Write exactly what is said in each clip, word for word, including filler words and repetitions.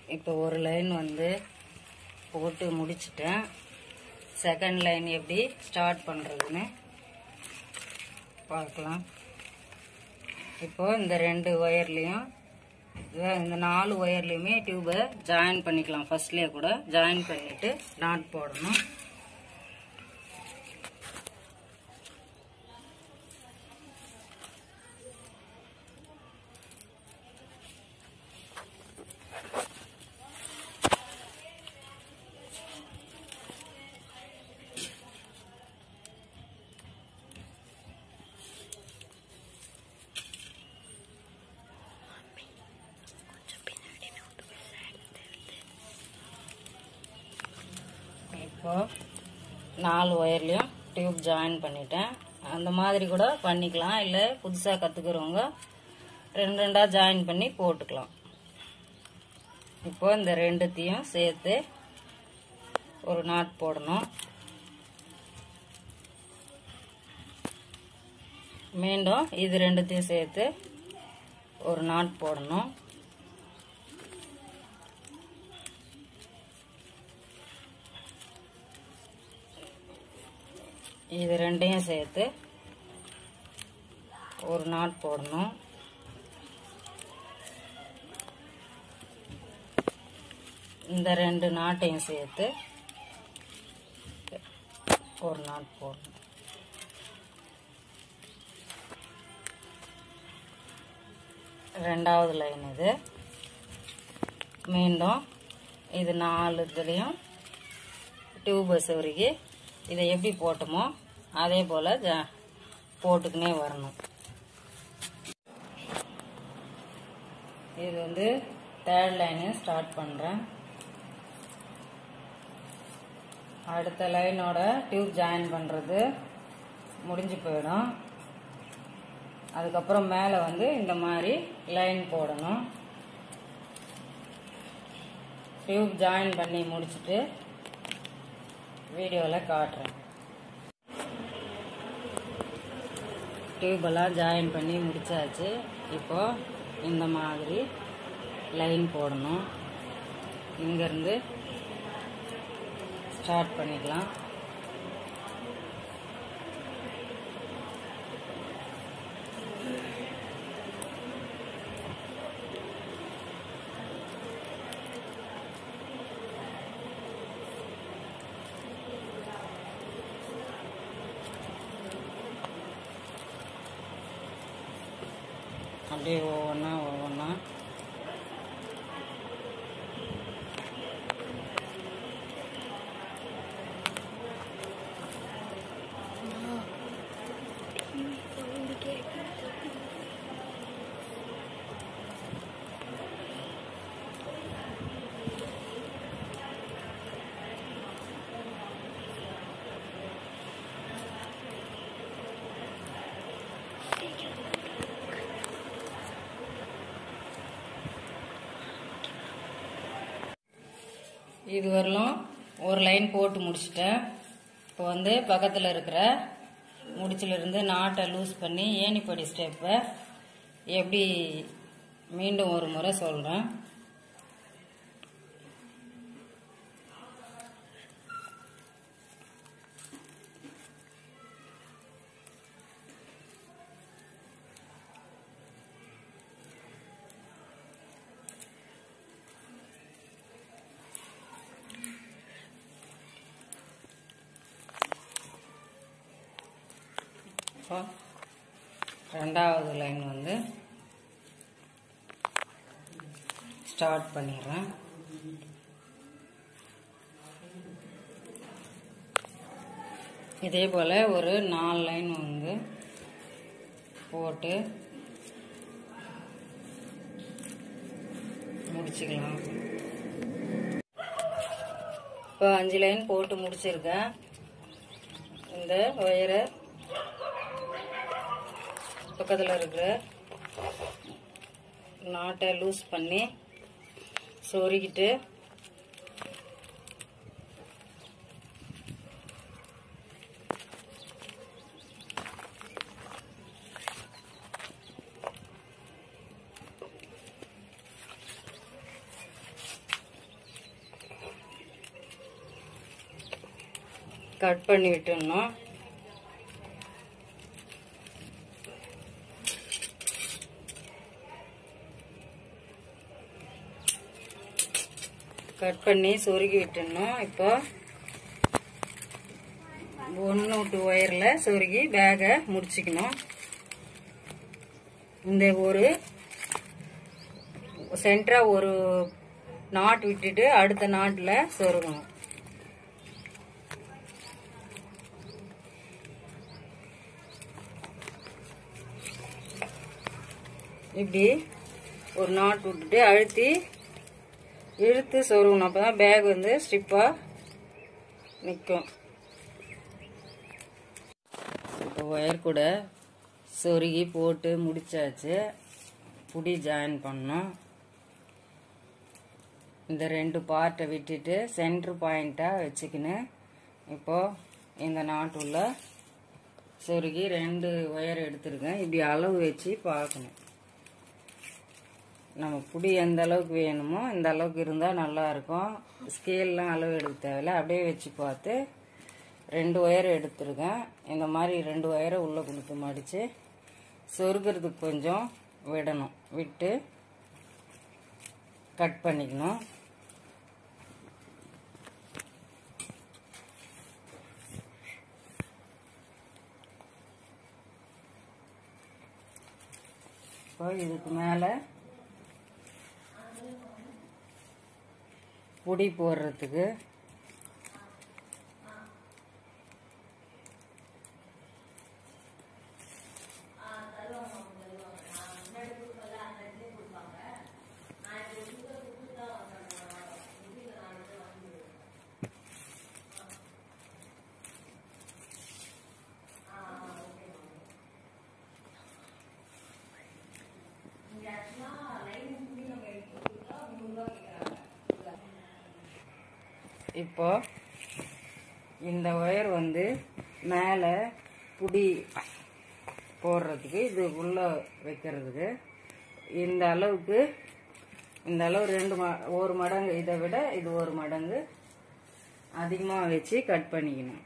இப்போ ஒரு லைன் வந்து போட்டு முடிச்சிட்டேன். செகண்ட் லைன் எப்படி ஸ்டார்ட் பண்ணுறதுன்னு பார்க்கலாம். இப்போ இந்த ரெண்டு ஒயர்லேயும் இந்த நாலு ஒயர்லேயுமே டியூபை ஜாயின் பண்ணிக்கலாம். ஃபர்ஸ்ட்லேயே கூட ஜாயின் பண்ணிவிட்டு நாட் போடணும். இப்போ நாலு ஒயர்லையும் டியூப் ஜாயின் பண்ணிட்டேன். அந்த மாதிரி கூட பண்ணிக்கலாம், இல்லை புதுசாக கற்றுக்கிறவங்க ரெண்டு ரெண்டாக ஜாயின் பண்ணி போட்டுக்கலாம். இப்போ இந்த ரெண்டுத்தையும் சேர்த்து ஒரு நாட் போடணும். மீண்டும் இது ரெண்டுத்தையும் சேர்த்து ஒரு நாட் போடணும். இது ரெண்டையும் சேர்த்து ஒரு நாட் போடணும். இந்த ரெண்டு நாட்டையும் சேர்த்து ஒரு நாட் போடணும். ரெண்டாவது லைன் இது. மீண்டும் இது நாலு இதுலையும் டியூபை சொருகி இதை எப்படி போட்டோமோ அதே போல் ஜ போட்டுக்கினே வரணும். இது வந்து தேர்ட் லைனு ஸ்டார்ட் பண்ணுறேன். அடுத்த லைனோட டியூப் ஜாயின் பண்ணுறது முடிஞ்சு போயிடும். அதுக்கப்புறம் மேலே வந்து இந்த மாதிரி லைன் போடணும். டியூப் ஜாயின் பண்ணி முடிச்சுட்டு வீடியோவில் காட்டுறேன். டியூபெல்லாம் ஜாயின் பண்ணி முடிச்சாச்சு. இப்போ இந்த மாதிரி லைன் போடணும். இங்கேருந்து ஸ்டார்ட் பண்ணிக்கலாம். அப்படியே ஒவ்வொன்றா ஒவ்வொன்றா இது வரலும் ஒரு லைன் போட்டு முடிச்சிட்டேன். இப்போ வந்து பக்கத்தில் இருக்கிற முடிச்சிலிருந்து நாட்டை லூஸ் பண்ணி ஏணிப்படி ஸ்டெப்பை எப்படி மீண்டும் ஒரு முறை சொல்கிறேன். ரெண்டாவது லைன் வந்து ஸ்டார்ட் பண்ணிடுறேன். இதே போல் ஒரு நாலு லைன் வந்து போட்டு முடிச்சுக்கலாம். இப்போ அஞ்சு லைன் போட்டு முடிச்சிருக்கேன். இந்த ஒயரை பக்கத்தில் இருக்கிற நாட்டை லூஸ் பண்ணி சொருகிட்டு கட் பண்ணி விட்டுடணும். கட் பண்ணி சொருகி விட்டுடணும். இப்போ ஒன்று விட்டு ஒயரில் சொருகி பேகை முடிச்சுக்கணும். இந்த ஒரு சென்டரா ஒரு நாட் விட்டுட்டு அடுத்த நாட்டில் சொருகணும். இப்படி ஒரு நாட் விட்டுட்டு அழுத்தி இழுத்து சொருகணும். அப்பதான் பேக் வந்து ஸ்டிப்பா நிற்கும். இப்போ ஒயர் கூட சொருகி போட்டு முடிச்சாச்சு. புடி ஜாயின் பண்ணணும். இந்த ரெண்டு பார்ட்டை விட்டுட்டு சென்டர் பாயிண்டாக வச்சுக்கின்னு இப்போ இந்த நாட்டுள்ள சொருகி ரெண்டு ஒயர் எடுத்துருக்கேன். இப்படி அளவு வச்சு பார்க்கணும். நம்ம புடி எந்த அளவுக்கு வேணுமோ இந்த அளவுக்கு இருந்தால் நல்லாயிருக்கும். ஸ்கேல்லாம் அளவு எடுக்க தேவையில்ல. அப்படியே வச்சு பார்த்து ரெண்டு ஒயர் எடுத்துருக்கேன். இந்த மாதிரி ரெண்டு ஒயரை உள்ளே கொடுத்து மடித்து சொருகிறதுக்கு கொஞ்சம் விடணும். விட்டு கட் பண்ணிக்கணும். இப்போ இதுக்கு மேலே புடி போடுறதுக்கு இப்போ இந்த ஒயர் வந்து மேலே புடி போடுறதுக்கு இது உள்ள வைக்கிறதுக்கு இந்த அளவுக்கு இந்த அளவு ரெண்டு ம ஒரு மடங்கு இதை விட இது ஒரு மடங்கு அதிகமாக வச்சு கட் பண்ணிக்கணும்.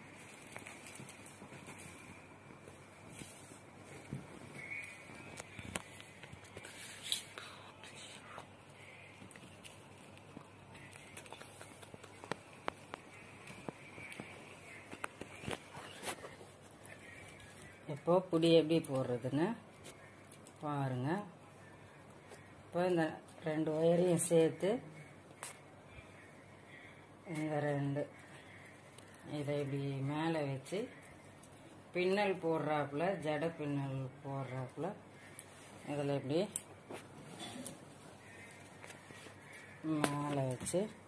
இப்போ புடி எப்படி போடுறதுன்னு பாருங்க. இப்போ இந்த ரெண்டு ஒயரையும் சேர்த்து இந்த ரெண்டு இதை இப்படி மேலே வச்சு பின்னல் போடுறாப்புல ஜடை பின்னல் போடுறாப்புல இதில் இப்படி மேலே வச்சு